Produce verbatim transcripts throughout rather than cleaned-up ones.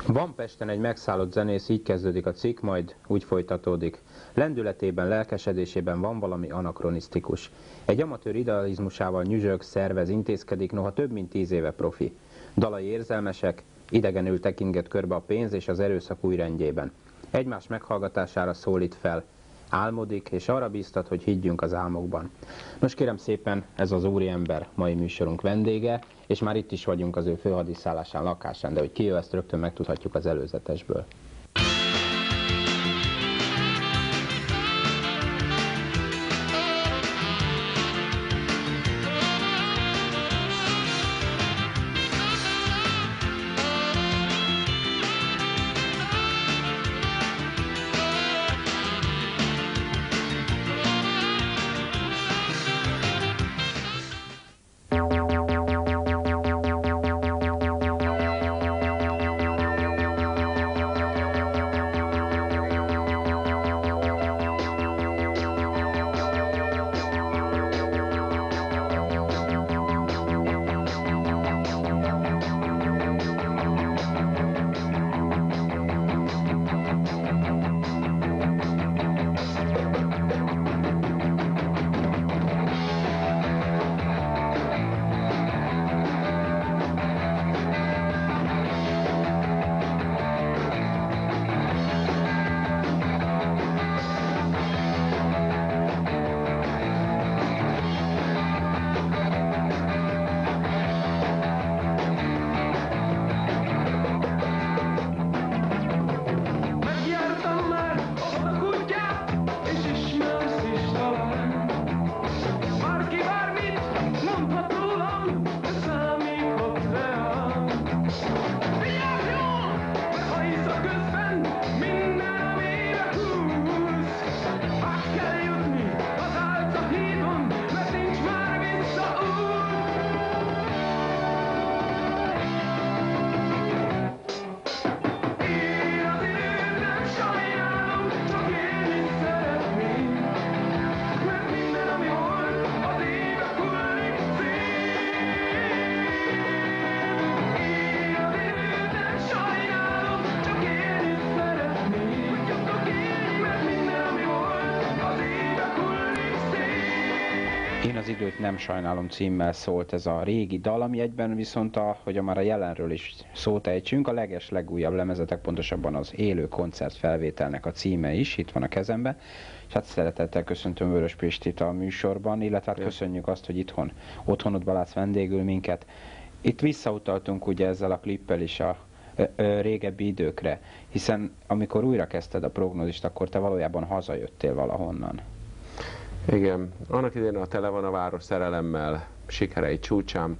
Van Pesten egy megszállott zenész, így kezdődik a cikk, majd úgy folytatódik. Lendületében, lelkesedésében van valami anakronisztikus. Egy amatőr idealizmusával nyüzsög, szervez, intézkedik, noha több mint tíz éve profi. Dalai érzelmesek, idegenül tekinget körbe a pénz és az erőszak új rendjében. Egymás meghallgatására szólít fel. Álmodik, és arra bíztat, hogy higgyünk az álmokban. Nos kérem szépen, ez az úriember mai műsorunk vendége, és már itt is vagyunk az ő főhadiszállásán, lakásán, de hogy ki ő, ezt rögtön megtudhatjuk az előzetesből. Én az időt nem sajnálom címmel szólt ez a régi dal, ami egyben viszont, a, hogy a már a jelenről is szót ejtsünk, a leges legújabb lemezetek, pontosabban az élő koncert felvételnek a címe is, itt van a kezemben. És hát szeretettel köszöntöm Vörös Pistit a műsorban, illetve hát köszönjük azt, hogy itthon, otthonodban látsz vendégül minket. Itt visszautaltunk ugye ezzel a klippel is a ö, ö, régebbi időkre, hiszen amikor újra kezdted a prognózist, akkor te valójában hazajöttél valahonnan. Igen, annak idején a Tele van a város szerelemmel, sikerei csúcsán,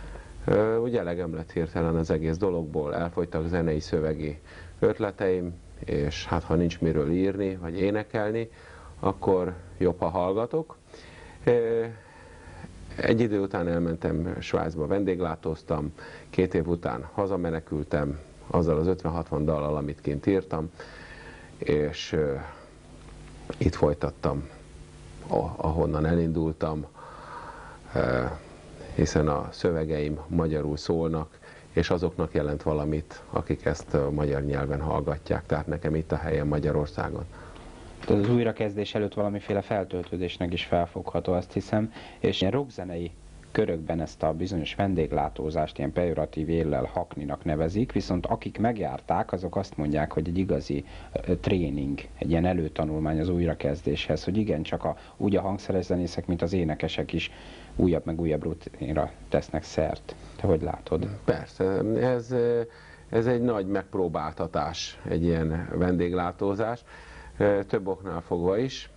úgy elegem lett hirtelen az egész dologból, elfogytak zenei szövegi ötleteim, és hát ha nincs miről írni, vagy énekelni, akkor jobb, ha hallgatok. Egy idő után elmentem Svájcba, vendéglátóztam, két év után hazamenekültem azzal az ötven-hatvan dallal, amit kint írtam, és itt folytattam, ahonnan elindultam, hiszen a szövegeim magyarul szólnak, és azoknak jelent valamit, akik ezt magyar nyelven hallgatják, tehát nekem itt a helyem Magyarországon. Az újrakezdés előtt valamiféle feltöltődésnek is felfogható, azt hiszem, és ilyen rockzenei körökben ezt a bizonyos vendéglátózást ilyen pejoratív éllel hakninak nevezik, viszont akik megjárták, azok azt mondják, hogy egy igazi uh, tréning, egy ilyen előtanulmány az újrakezdéshez, hogy igen, csak a, úgy a hangszeres zenészek, mint az énekesek is újabb meg újabb rutinra tesznek szert. Te hogy látod? Persze, ez, ez egy nagy megpróbáltatás, egy ilyen vendéglátózás, több oknál fogva is.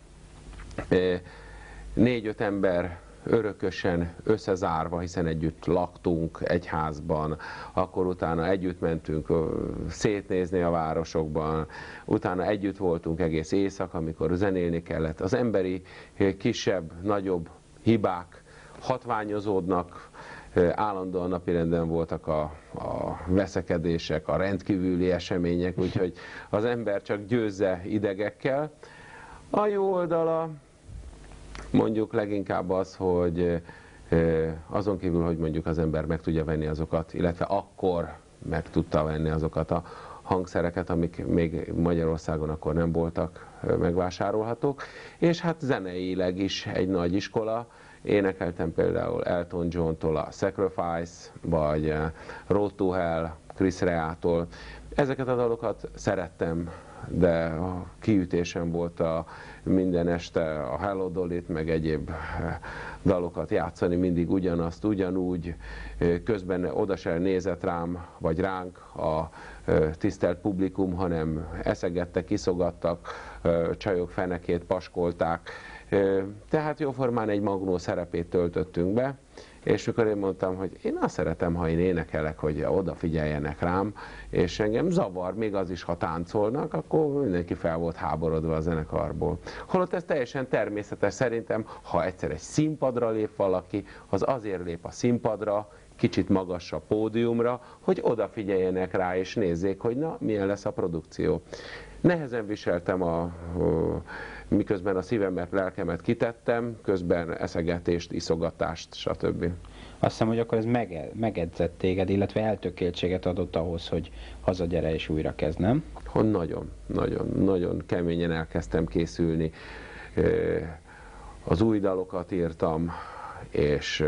Négy-öt ember örökösen összezárva, hiszen együtt laktunk egy házban, akkor utána együtt mentünk szétnézni a városokban, utána együtt voltunk egész éjszaka, amikor zenélni kellett. Az emberi kisebb, nagyobb hibák hatványozódnak, állandóan napirenden voltak a, a veszekedések, a rendkívüli események, úgyhogy az ember csak győzze idegekkel. A jó oldala mondjuk leginkább az, hogy azon kívül, hogy mondjuk az ember meg tudja venni azokat, illetve akkor meg tudta venni azokat a, hangszereket, amik még Magyarországon akkor nem voltak megvásárolhatók, és hát zeneileg is egy nagy iskola. Énekeltem például Elton John-tól a Sacrifice, vagy Road to Hell, Chris Rea-tól. Ezeket a dalokat szerettem, de a kiütésem volt a minden este a Hello Dolly-t, meg egyéb dalokat játszani, mindig ugyanazt, ugyanúgy. Közben oda se nézett rám, vagy ránk a tisztelt publikum, hanem eszegettek, iszogattak, csajok fenekét paskolták. Tehát jóformán egy magnó szerepét töltöttünk be, és mikor én mondtam, hogy én azt szeretem, ha én énekelek, hogy odafigyeljenek rám, és engem zavar, még az is, ha táncolnak, akkor mindenki fel volt háborodva a zenekarból. Holott ez teljesen természetes, szerintem, ha egyszer egy színpadra lép valaki, az azért lép a színpadra, kicsit magasabb pódiumra, hogy odafigyeljenek rá, és nézzék, hogy na, milyen lesz a produkció. Nehezen viseltem, a, miközben a szívemet, lelkemet kitettem, közben eszegetést, iszogatást, stb. Azt hiszem, hogy akkor ez mege, megedzett téged, illetve eltökéltséget adott ahhoz, hogy hazagyere és újra kezd, nem? Hogy nagyon, nagyon, nagyon keményen elkezdtem készülni. Az új dalokat írtam, és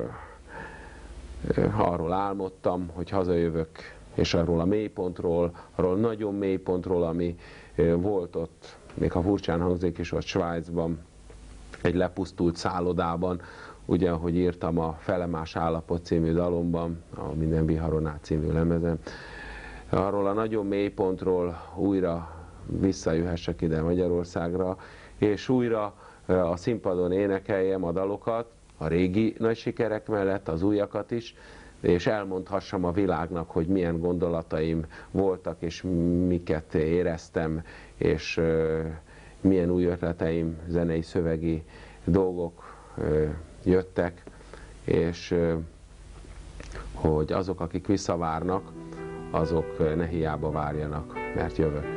arról álmodtam, hogy hazajövök, és arról a mélypontról, arról nagyon mélypontról, ami volt ott, még ha furcsán hangzik is, ott Svájcban, egy lepusztult szállodában, ugye, ahogy írtam a Felemás állapot című dalomban, a Minden viharon át című lemezen, arról a nagyon mélypontról újra visszajöhessek ide Magyarországra, és újra a színpadon énekeljem a dalokat, a régi nagy sikerek mellett, az újakat is, és elmondhassam a világnak, hogy milyen gondolataim voltak, és miket éreztem, és milyen új ötleteim, zenei, szövegi dolgok jöttek, és hogy azok, akik visszavárnak, azok ne hiába várjanak, mert jövök.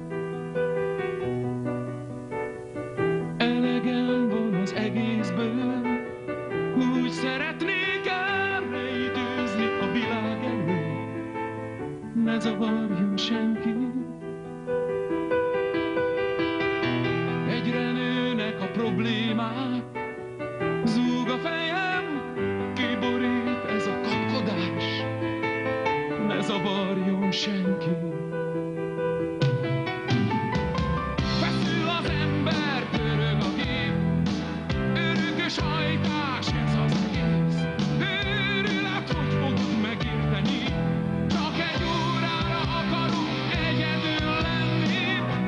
Elegem van az egészből, úgy szeretnék elrejtőzni a világ elől, ne zavarjon senki. Egyre nőnek a problémák, zúg a fejem, kiborít ez a kapkodás, ne zavarjon senki. Feszül az ember, pörög a gép, örökös hajtás, ez az egész. Őrület, hogy fogod megérteni, csak egy órára akarunk egyedül lenni.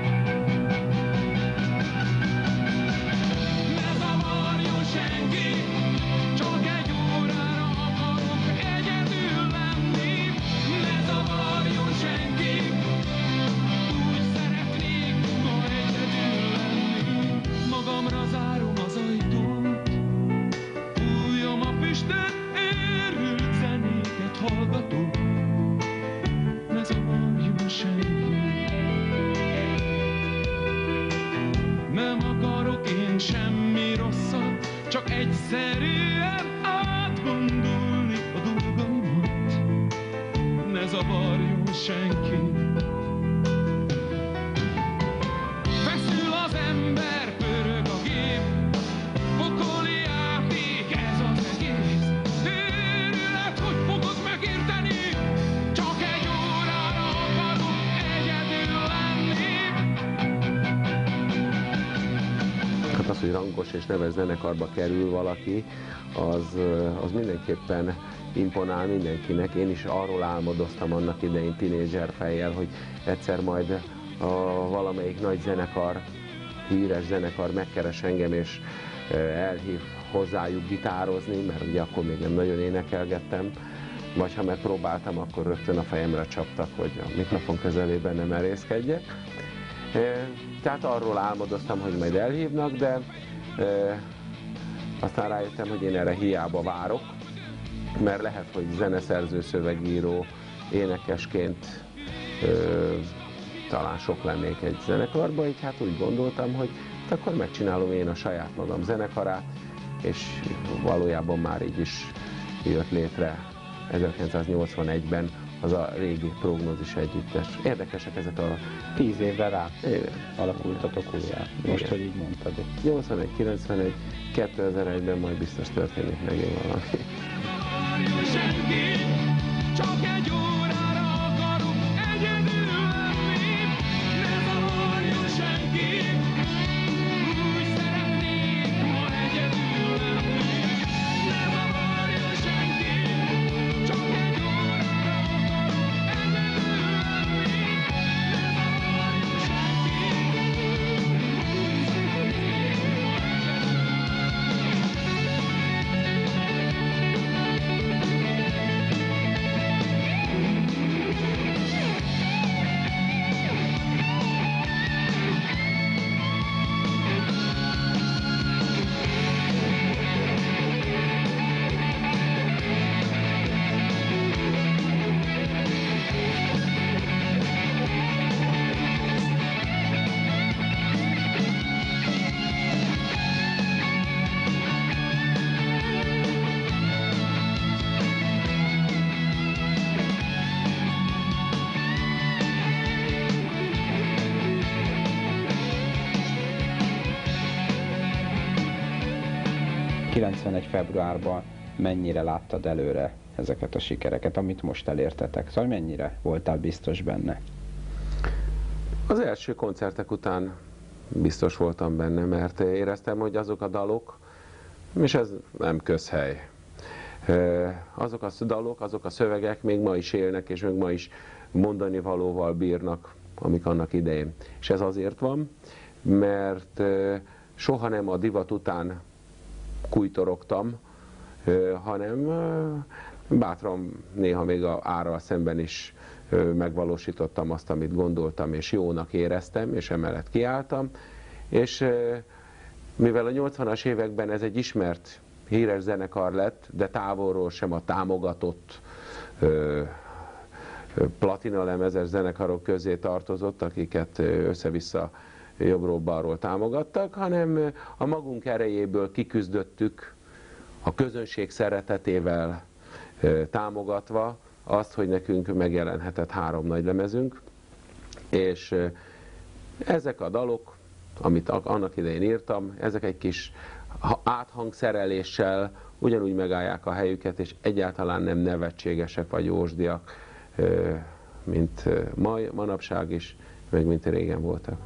Ne zavarjon senki, csak egy órára akarunk egyedül lenni. Ne zavarjon senki, úgy szeretnék ma egyedül lenni. Magamra zárom az ajtót, ujjam a füstöt, őrült zenéket hallgatok. Ne zavarjon senki. Nem akarok én semmi rosszat, csak egyszerűen átgondolni a dolgaimat. Ne zavarjon senki. Feszül az ember, pörög a gép, pokoli játék ez az egész. Őrület, hogy fogod megérteni, csak egy órára akarok egyedül lenni. Hát az, hogy rangos és neves zenekarba kerül valaki, az, az mindenképpen imponál mindenkinek. Én is arról álmodoztam annak idején tinédzser fejjel, hogy egyszer majd a valamelyik nagy zenekar, híres zenekar megkeres engem, és elhív hozzájuk gitározni, mert ugye akkor még nem nagyon énekelgettem, vagy ha megpróbáltam, akkor rögtön a fejemre csaptak, hogy a mikrofon közelében nem merészkedjek. Tehát arról álmodoztam, hogy majd elhívnak, de aztán rájöttem, hogy én erre hiába várok, mert lehet, hogy zeneszerző, szövegíró, énekesként ö, talán sok lennék egy zenekarban, így hát úgy gondoltam, hogy akkor megcsinálom én a saját magam zenekarát, és valójában már így is jött létre ezerkilencszáznyolcvanegyben az a régi Prognózis együttes. Érdekesek ezek a... Tíz évvel rá Igen. alakultatok újra. Most, Igen. hogy így mondtad. nyolcvanegy, kilencvenegy, kétezer-egyben majd biztos történik megint valami. Senki, csak egy órára akarunk egyedül lenni. Ne zavarjon senki, úgy szeretnék ma egyedül lenni. Ne zavarjon senki, csak egy órára akarunk egyedül lenni. Ne zavarjon senki, úgy szeretnék ma kilencvenegy februárban mennyire láttad előre ezeket a sikereket, amit most elértetek? Szóval mennyire voltál biztos benne? Az első koncertek után biztos voltam benne, mert éreztem, hogy azok a dalok, és ez nem közhely, azok a dalok, azok a szövegek még ma is élnek, és még ma is mondani valóval bírnak, amik annak idején. És ez azért van, mert soha nem a divat után kújtorogtam, hanem bátran néha még a árral szemben is megvalósítottam azt, amit gondoltam, és jónak éreztem, és emellett kiálltam. És mivel a nyolcvanas években ez egy ismert, híres zenekar lett, de távolról sem a támogatott platinalemezes zenekarok közé tartozott, akiket össze-vissza jobbról-balról támogattak, hanem a magunk erejéből kiküzdöttük, a közönség szeretetével támogatva azt, hogy nekünk megjelenhetett három nagy lemezünk, és ezek a dalok, amit annak idején írtam, ezek egy kis áthangszereléssel ugyanúgy megállják a helyüket, és egyáltalán nem nevetségesek vagy jósdiak, mint mai, manapság is, meg mint régen voltak.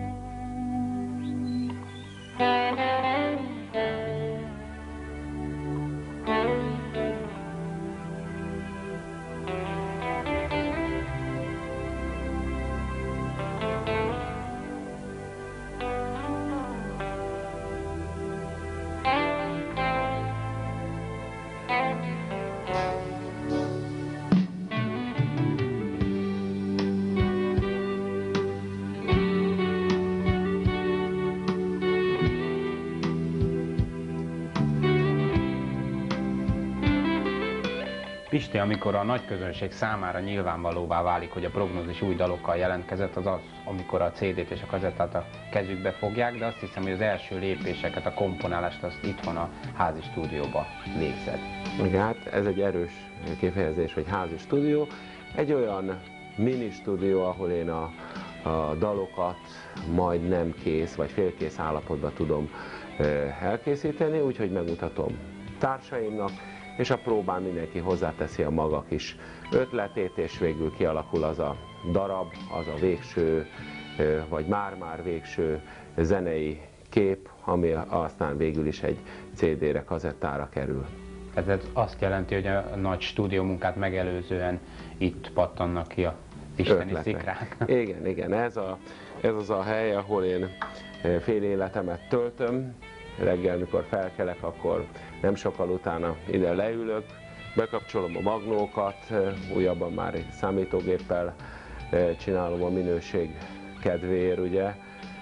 Pisti, amikor a nagy közönség számára nyilvánvalóvá válik, hogy a Prognózis új dalokkal jelentkezett, az az, amikor a cé dét és a kazettát a kezükbe fogják, de azt hiszem, hogy az első lépéseket, a komponálást azt itthon a házi stúdióba végzed. Igen, hát ez egy erős kifejezés, hogy házi stúdió. Egy olyan mini stúdió, ahol én a, a dalokat majd nem kész, vagy félkész állapotban tudom elkészíteni, úgyhogy megmutatom társaimnak, és a próbán mindenki hozzáteszi a maga kis ötletét, és végül kialakul az a darab, az a végső, vagy már-már végső zenei kép, ami aztán végül is egy cé dére, kazettára kerül. Ez azt jelenti, hogy a nagy stúdiómunkát megelőzően itt pattannak ki a isteni ötletek. szikrák. Igen, igen, ez, a, ez az a hely, ahol én fél életemet töltöm. Reggel, mikor felkelek, akkor nem sokkal utána ide leülök, bekapcsolom a magnókat, újabban már egy számítógéppel csinálom a minőség kedvéért, ugye,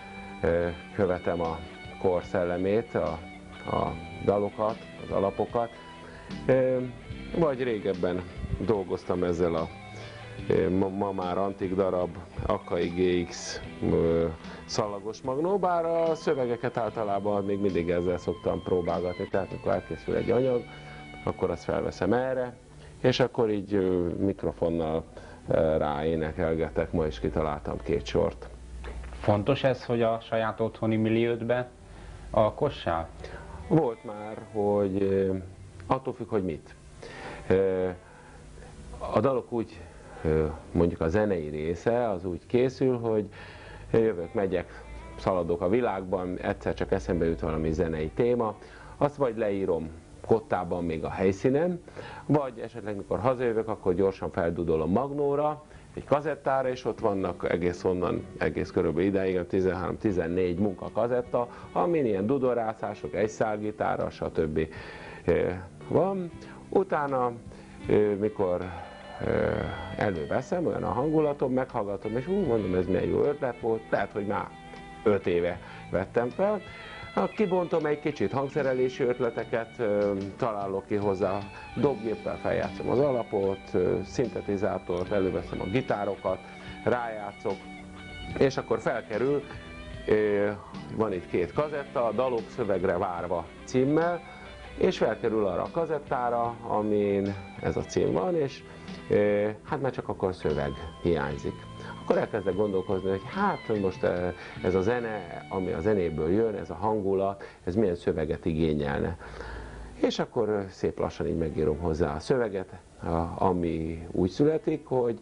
követem a kor szellemét, a, a dalokat, az alapokat, vagy régebben dolgoztam ezzel a ma, ma már antik darab Akai gé iksz szalagos magnó, bár a szövegeket általában még mindig ezzel szoktam próbálgatni, tehát amikor elkészül egy anyag, akkor azt felveszem erre, és akkor így mikrofonnal ráénekelgetek, ma is kitaláltam két sort. Fontos ez, hogy a saját otthoni milliódbe alkossál? Volt már, hogy attól függ, hogy mit. A dalok úgy, mondjuk a zenei része, az úgy készül, hogy jövök, megyek, szaladok a világban, egyszer csak eszembe jut valami zenei téma, azt vagy leírom kottában még a helyszínen, vagy esetleg mikor hazajövök, akkor gyorsan feldudolom magnóra, egy kazettára, és ott vannak egész onnan, egész körülbelül ideig, tizenhárom-tizennégy munkakazetta, amin ilyen dudorászások, egyszálgitárral, stb. Van. Utána, mikor előveszem, olyan a hangulatom, meghallgatom, és úgy mondom, ez milyen jó ötlet volt, lehet, hogy már öt éve vettem fel. Kibontom egy kicsit hangszerelési ötleteket, találok ki hozzá, dobgéppel feljátszom az alapot, szintetizátort, előveszem a gitárokat, rájátszok, és akkor felkerül, van itt két kazetta, a dalok szövegre várva címmel, és felkerül arra a kazettára, amin ez a cím van, és hát már csak akkor szöveg hiányzik. Akkor elkezdek gondolkozni, hogy hát most ez a zene, ami a zenéből jön, ez a hangulat, ez milyen szöveget igényelne. És akkor szép lassan így megírom hozzá a szöveget, ami úgy születik, hogy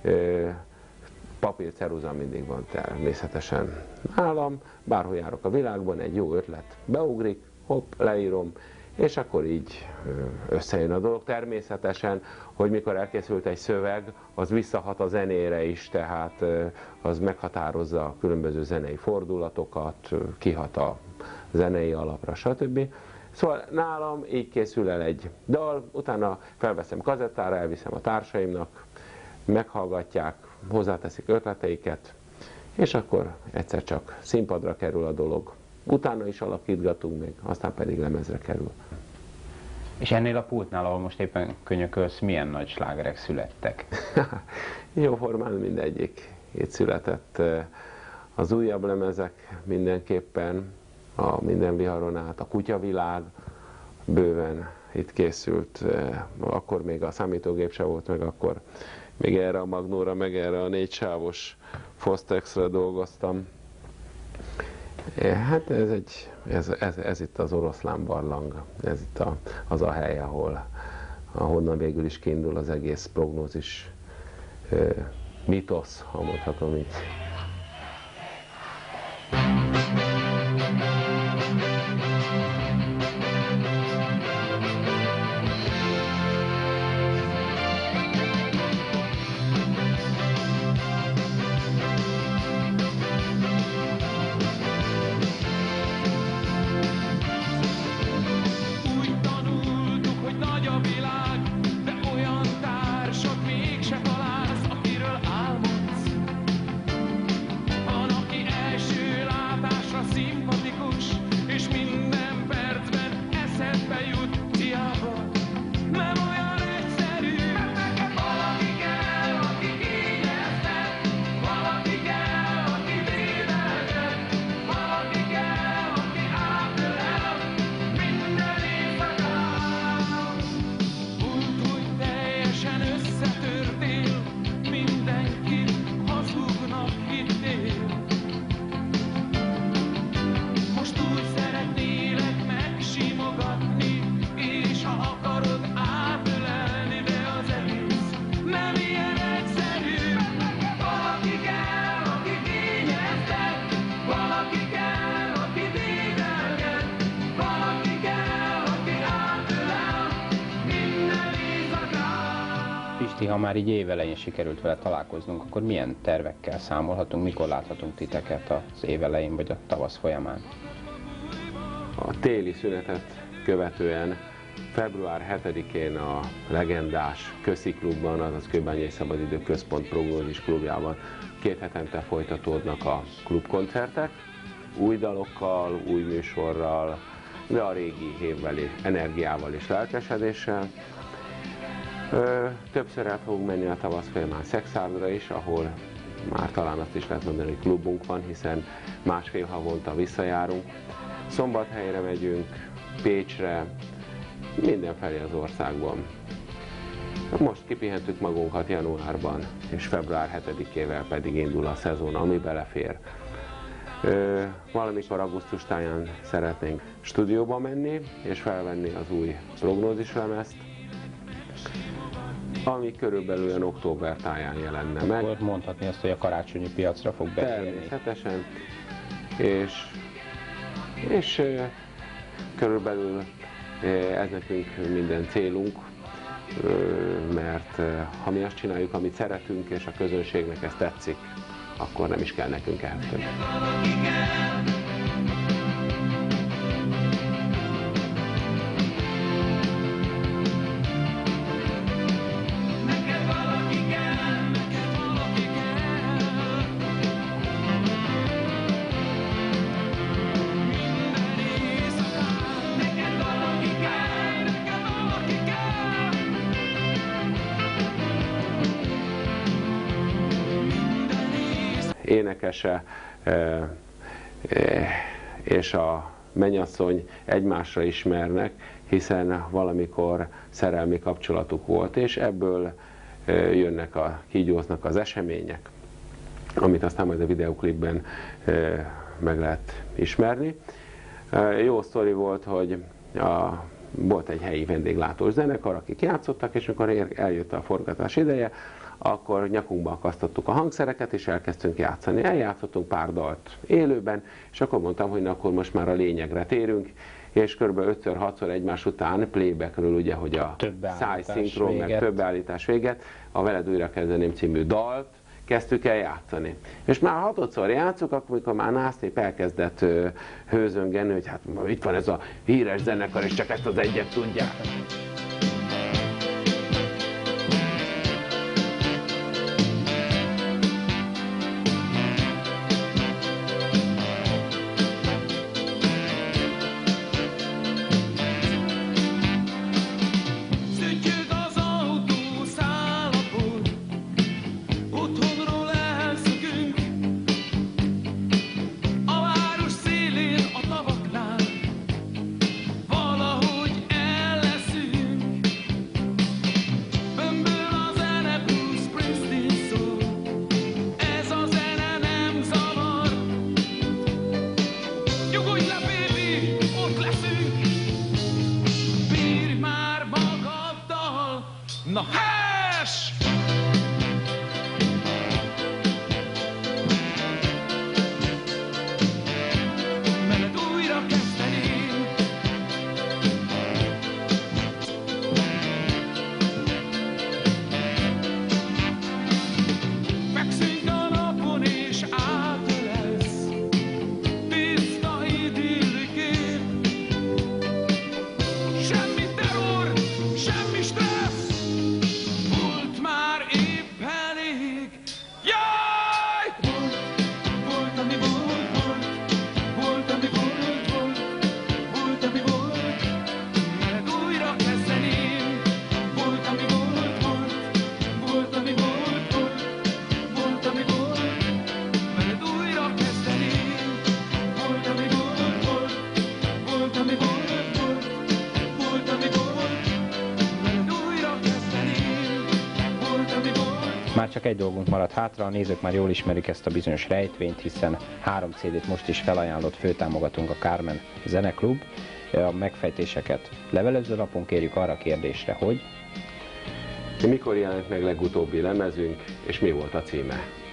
papír, ceruza mindig van természetesen nálam, bárhol járok a világban, egy jó ötlet beugrik, hopp, leírom, és akkor így összejön a dolog. Természetesen, hogy mikor elkészült egy szöveg, az visszahat a zenére is, tehát az meghatározza a különböző zenei fordulatokat, kihat a zenei alapra, stb. Szóval nálam így készül el egy dal, utána felveszem kazettára, elviszem a társaimnak, meghallgatják, hozzáteszik ötleteiket, és akkor egyszer csak színpadra kerül a dolog. Utána is alakítgatunk még, aztán pedig lemezre kerül. És ennél a pultnál, ahol most éppen könyökölsz, milyen nagy slágerek születtek? Jóformán mindegyik itt született. Az újabb lemezek mindenképpen, a Minden viharon át, a Kutyavilág bőven itt készült. Akkor még a számítógép se volt, meg akkor még erre a magnóra, meg erre a négysávos Fostexre dolgoztam. Hát ez, egy, ez, ez, ez itt az Oroszlán barlang, ez itt a, az a hely, ahol, ahonnan végül is kiindul az egész prognózis mitosz, ha mondhatom így. Ha már így évelején sikerült vele találkoznunk, akkor milyen tervekkel számolhatunk, mikor láthatunk titeket az évelején vagy a tavasz folyamán? A téli szünetet követően február hetedikén a legendás Köszi klubban, azaz Kőbányai Szabadidő Központ prognózis klubjában két hetente folytatódnak a klubkoncertek, új dalokkal, új műsorral, de a régi hévbeli energiával és lelkesedéssel. Ö, többször el fogunk menni a tavasz folyamán Szexárdra is, ahol már talán azt is lehet mondani, hogy klubunk van, hiszen másfél havonta visszajárunk. Szombathelyre megyünk, Pécsre, mindenfelé az országban. Most kipihentük magunkat januárban, és február hetedikével pedig indul a szezon, ami belefér. Ö, valamikor augusztus táján szeretnénk stúdióba menni, és felvenni az új prognózislemezt, ami körülbelül olyan október táján jelenne meg. Akkor mondhatni azt, hogy a karácsonyi piacra fog beérni. Természetesen, és, és ö, körülbelül ö, ez nekünk minden célunk, ö, mert ö, ha mi azt csináljuk, amit szeretünk, és a közönségnek ez tetszik, akkor nem is kell nekünk ehhez több. Énekese és a mennyasszony egymásra ismernek, hiszen valamikor szerelmi kapcsolatuk volt, és ebből jönnek a, kígyóznak az események, amit aztán majd a videóklipben meg lehet ismerni. Jó sztori volt, hogy a, volt egy helyi vendéglátós zenekar, akik játszottak, és amikor eljött a forgatás ideje, akkor nyakunkba akasztottuk a hangszereket, és elkezdtünk játszani. Eljátszottunk pár dalt élőben, és akkor mondtam, hogy na, akkor most már a lényegre térünk, és kb. ötször-hatszor egymás után playbackről, ugye, hogy a szájszinkron, meg több beállítás véget, a Veled újra kezdeném című dalt kezdtük el játszani. És már hatodszor játszuk, akkor amikor már Násznép elkezdett ö, hőzöngeni, hogy hát itt van ez a híres zenekar, és csak ezt az egyet tudják. Na hás! Veled újra kezdeném. Fekszünk a napon és átölelsz, tiszta idillikép. Semmi terror, semmi stressz, volt már épp elég. Jaj! Volt, volt, ami volt, volt, volt, ami volt, volt, volt, ami volt, veled újra kezdeném. Volt, ami volt, volt, volt, ami volt, volt, volt, ami volt, veled újra kezdeném. Volt, ami volt, volt, volt, ami volt, volt, volt, ami volt, veled újra kezdeném. Volt, ami volt. Már csak egy dolgunk maradt hátra, a nézők már jól ismerik ezt a bizonyos rejtvényt, hiszen három cé dét most is felajánlott főtámogatónk a Carmen Zeneklub. A megfejtéseket levelező lapon kérjük arra a kérdésre, hogy Mikor jelent meg legutóbbi lemezünk, és mi volt a címe?